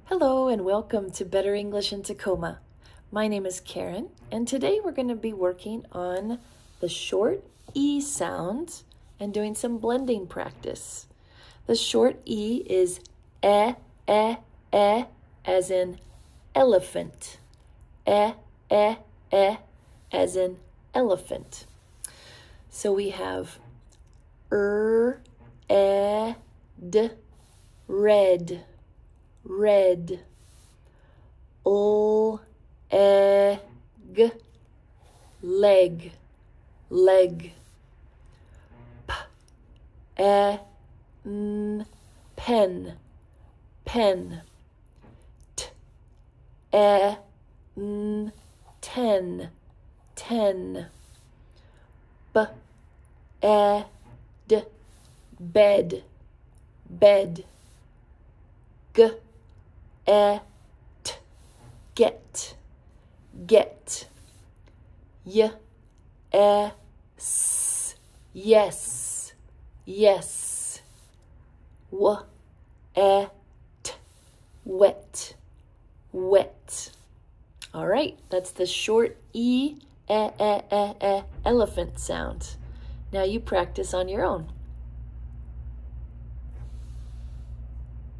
Hello and welcome to Better English in Tacoma. My name is Karen and today we're going to be working on the short E sound and doing some blending practice. The short E is e, as in elephant. E, as in elephant. So we have d, red, red, egg, leg, leg, pen, pen, ten, ten, bed, bed, get, get, yes, yes, yes, wet, wet. All right, that's the short E, elephant sound. Now you practice on your own.